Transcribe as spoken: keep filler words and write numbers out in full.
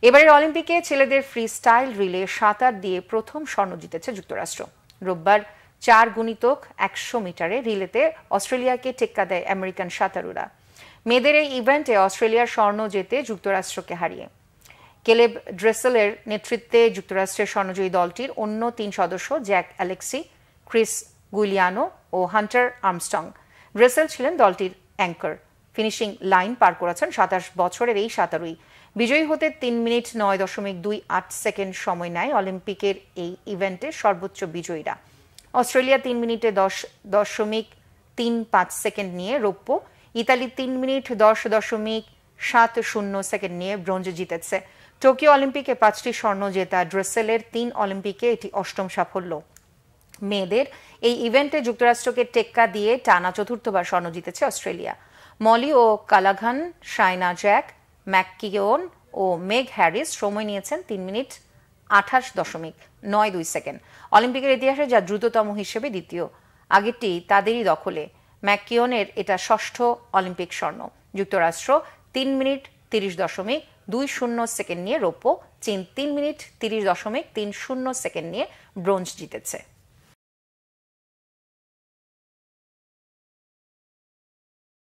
এবারের অলিম্পিকে ছেলেদের ফ্রি স্টাইল রিলে সাঁতার দিয়ে প্রথম স্বর্ণ জিতেছে যুক্তরাষ্ট্র। রোববার চার গুণিতক একশো মিটারে রিলেতে অস্ট্রেলিয়াকে টেক্কা দেয় আমেরিকান সাঁতারুরা। মেয়েদের এই ইভেন্টে অস্ট্রেলিয়ার স্বর্ণ জেতে যুক্তরাষ্ট্রকে হারিয়ে। কেলেব ড্রেসেলের নেতৃত্বে যুক্তরাষ্ট্রের স্বর্ণজয়ী দলটির অন্য তিন সদস্য জ্যাক অ্যালেক্সি, ক্রিস গুইলিয়ানো ও হান্টার আর্মস্টং। ড্রেসেল ছিলেন দলটির অ্যাঙ্কার। ফিনিশিং লাইন পার করেছেন সাতাশ বছরের এই সাঁতারুই। বিজয়ী হতে তিন মিনিট নয় দশমিক দুই আট সেকেন্ড সময় নেয় অলিম্পিকের এই ইভেন্টের সর্বোচ্চ বিজয়ীরা। অস্ট্রেলিয়া তিন মিনিটে দশ দশমিক তিন পাঁচ সেকেন্ড নিয়ে রৌপ্য, ইতালি তিন মিনিট দশ দশমিক সাত শূন্য সেকেন্ড নিয়ে ব্রোঞ্জ জিতেছে। টোকিও অলিম্পিকে পাঁচটি স্বর্ণ জেতা ড্রেসেলের তিন অলিম্পিকে এটি অষ্টম সাফল্য। মেয়েদের এই ইভেন্টে যুক্তরাষ্ট্রকে টেক্কা দিয়ে টানা চতুর্থবার স্বর্ণ জিতেছে Australia. Mollie O'Callaghan, Shayna Jack, McKeown ও মেগ হ্যারিস সময় নিয়েছেন তিন মিনিট আঠাশ দশমিক নয় দুই সেকেন্ড। অলিম্পিকের ইতিহাসে যা দ্রুততম হিসেবে দ্বিতীয়। আগেরটি তাদেরই দখলে। ম্যাককিওনের এটা ষষ্ঠ অলিম্পিক স্বর্ণ। যুক্তরাষ্ট্র তিন মিনিট তিরিশ দশমিক দুই শূন্য সেকেন্ড নিয়ে রৌপ্য, চীন তিন মিনিট তিরিশ দশমিক তিন শূন্য সেকেন্ড নিয়ে ব্রোঞ্জ জিতেছে।